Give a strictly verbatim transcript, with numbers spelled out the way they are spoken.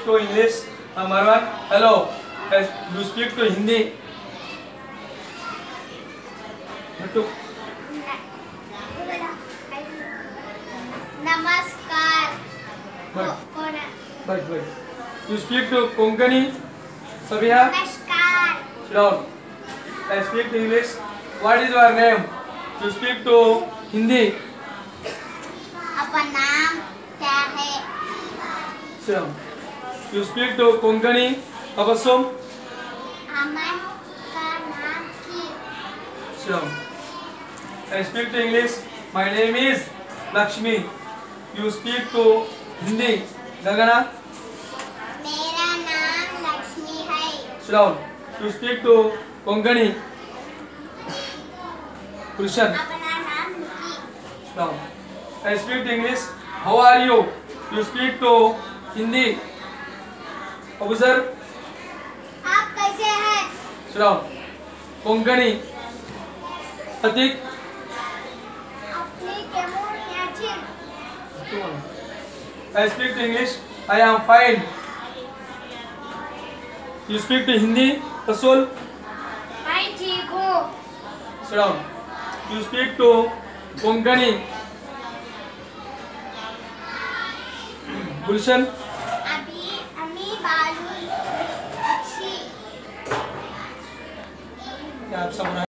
to English. Uh, Marwan, hello. Yes, you speak to Hindi. Nattu. नमस्कार। But, कौन? but, but. You speak to Konkani. Sabiha. नमस्कार। Sit down. I speak to English. What is your name? You speak to Hindi. आपका नाम क्या है? Sit down. You speak to Konkani. Abasum. अमन का नाम की? Sit down. I speak to English. My name is Lakshmi. You speak to Hindi. Gagana. मेरा नाम लक्ष्मी है। Sit down. You speak to Konkani. Krishan. अपना नाम निकी। Sit down. I speak to English. How are you? You speak to Hindi. Observe. आप कैसे हैं? Sit down. Konkani. Atik. अपनी केमोन याचिन। I speak to English. I am fine. You speak to Hindi. Rasul. मैं ठीक हूँ। Sit down. You speak to Konkani. Gulshan. अभी अम्मी बालू अच्छी। क्या आप सब